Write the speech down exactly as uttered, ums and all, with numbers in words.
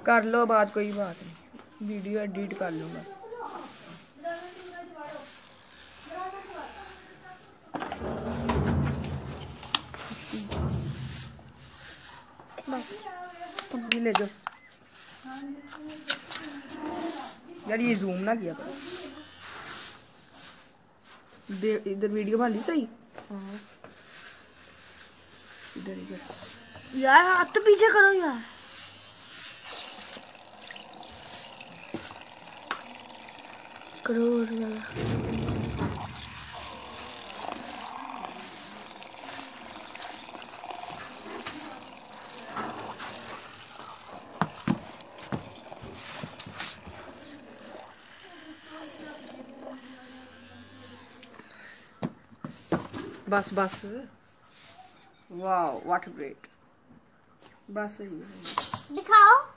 कर लो बात, कोई बात नहीं, वीडियो एडिट कर लूँगा। ये ले जाओ यार, ये जूम ना किया करो। इधर वीडियो वाली सही। हाँ इधर इधर यार, हाथ तो पीछे करो यार। करो बस बस, वाह व्हाट ग्रेट, बस सही है। दिखाओ।